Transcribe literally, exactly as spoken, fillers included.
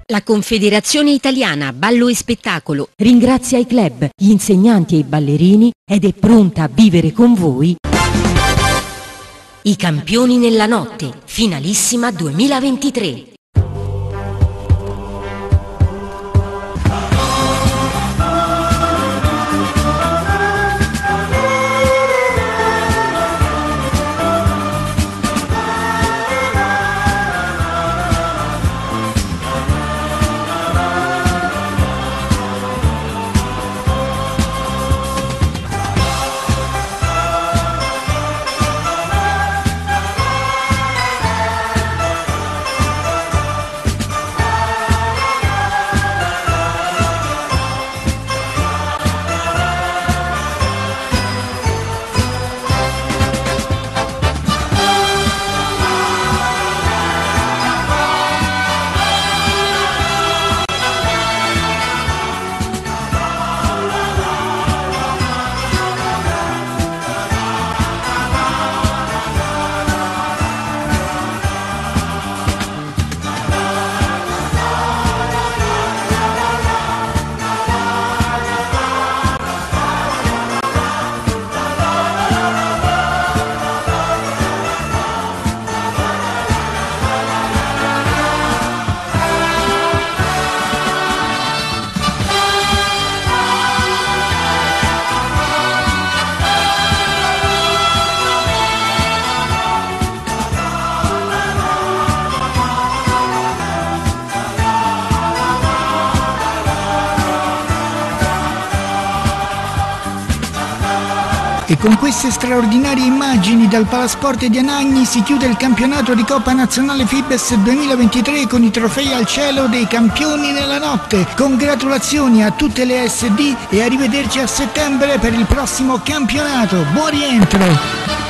La Confederazione Italiana Ballo e Spettacolo ringrazia i club, gli insegnanti e i ballerini ed è pronta a vivere con voi I Campioni nella Notte, finalissima duemilaventitré. E con queste straordinarie immagini dal Palasport di Anagni si chiude il campionato di Coppa Nazionale Fibes duemilaventitré con i trofei al cielo dei campioni nella notte. Congratulazioni a tutte le S D e arrivederci a settembre per il prossimo campionato. Buon rientro!